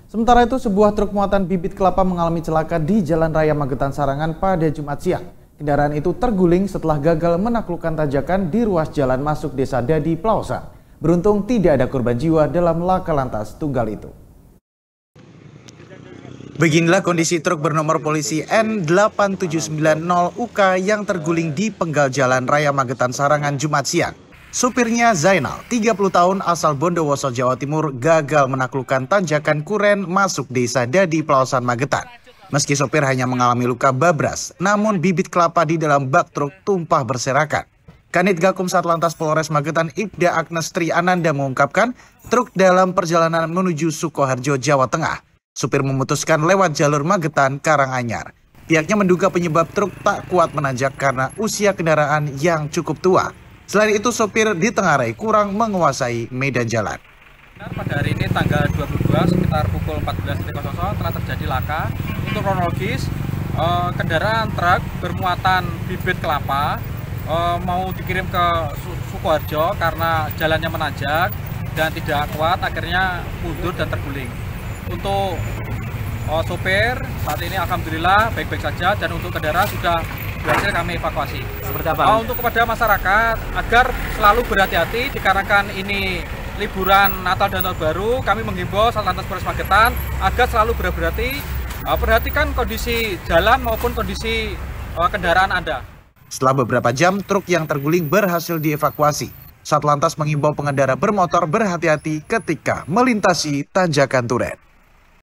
Sementara itu, sebuah truk muatan bibit kelapa mengalami celaka di Jalan Raya Magetan Sarangan pada Jumat siang. Kendaraan itu terguling setelah gagal menaklukkan tanjakan di ruas jalan masuk Desa Dadi Pelausan. Beruntung tidak ada korban jiwa dalam laka lantas tunggal itu. Beginilah kondisi truk bernomor polisi N8790UK yang terguling di penggal Jalan Raya Magetan Sarangan Jumat siang. Supirnya Zainal, 30 tahun asal Bondowoso, Jawa Timur, gagal menaklukkan tanjakan kuren masuk Desa Dadi Pelausan Magetan. Meski sopir hanya mengalami luka babras, namun bibit kelapa di dalam bak truk tumpah berserakan. Kanit Gakum Satlantas Polres Magetan Ibda Agnes Tri Ananda mengungkapkan, truk dalam perjalanan menuju Sukoharjo, Jawa Tengah. Supir memutuskan lewat jalur Magetan Karanganyar. Pihaknya menduga penyebab truk tak kuat menanjak karena usia kendaraan yang cukup tua. Selain itu, sopir ditengarai kurang menguasai medan jalan. Pada hari ini tanggal 22 sekitar pukul 14.00 telah terjadi laka. Untuk kronologis, kendaraan truk bermuatan bibit kelapa mau dikirim ke Sukoharjo karena jalannya menanjak dan tidak kuat, akhirnya mundur dan terguling. Untuk sopir saat ini alhamdulillah baik-baik saja, dan untuk kendaraan sudah berhasil kami evakuasi. Seperti apa? Untuk kepada masyarakat agar selalu berhati-hati dikarenakan ini liburan Natal dan Tahun Baru, kami menghimbau Satlantas Polres Magetan agar selalu berhati-hati, perhatikan kondisi jalan maupun kondisi kendaraan Anda. Setelah beberapa jam, truk yang terguling berhasil dievakuasi. Satlantas mengimbau pengendara bermotor berhati-hati ketika melintasi tanjakan turun.